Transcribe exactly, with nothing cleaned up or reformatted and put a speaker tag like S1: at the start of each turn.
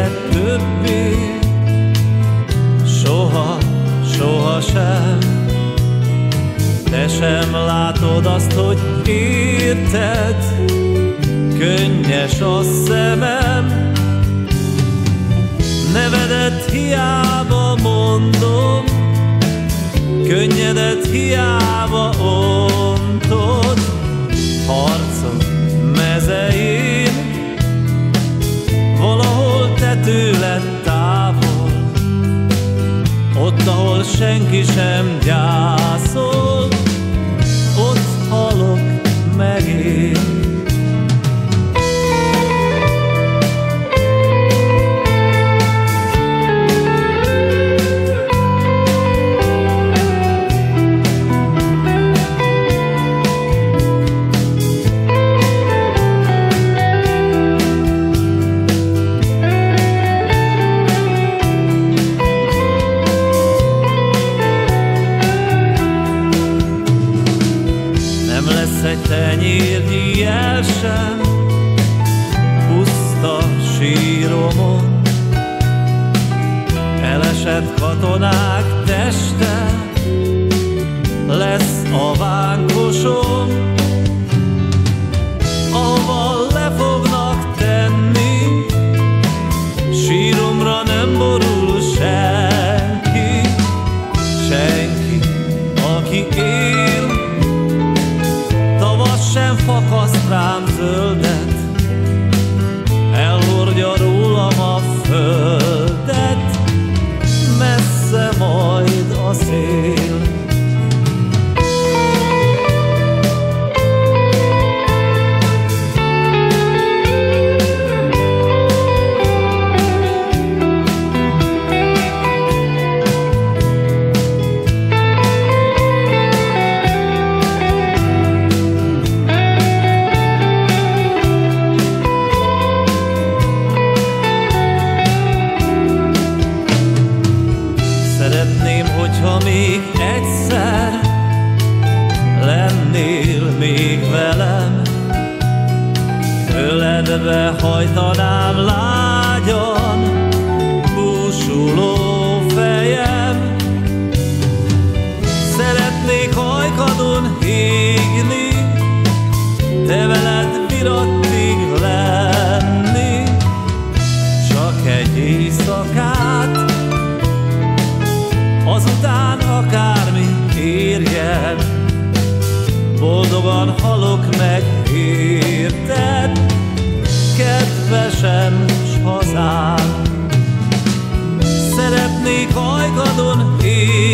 S1: téged többé, soha, soha sem. Te sem látod azt, hogy érted, könnyes a szemem. Nevedet hiába mondom, könnyedet hiába ontod. Harcok mezején, valahol te tőled távol, ott, ahol senki sem gyászol, ott halok meg én. Egy tenyérnyi jel sem, puszta síromon. Elesett katonák teste lesz a vánkosom, ahova le fognak tenni, síromra nem borul senki, senki, aki él. Sem fakaszt rám zöldet, elhordja rólam a földet, messze majd a szél. Szeretném, hogyha még egyszer lennél még velem, öledbe hajtanám lágyan búsuló fejem. Szeretnék hajkadon égni, te veled virattig lenni, csak egy éjszakát, azután akármi érjen, boldogan halok meg, érted, kedvesen s hazám. Szeretnék hajkadon élni,